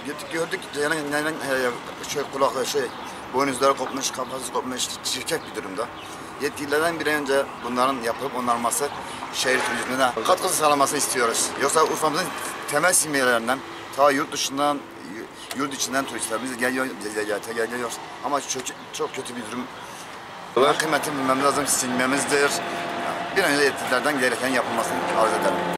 Gittik gördük yani kulakları boynuzları kopmuş, kafası kopmuş, çirkef bir durumda. Yetkililerden bir önce bunların yapılıp onarması, şehir turizmine katkısı sağlamasını istiyoruz. Yoksa Urfa'mızın temel simgelerinden ta yurt dışından, yurt içinden turistlerimiz geliyor, ziyarete geliyor. Ama çok kötü bir durum. Kıymetini bilmemiz lazım, silmemizdir. Bir an önce yetkililerden gereken yapılmasını arz ederim.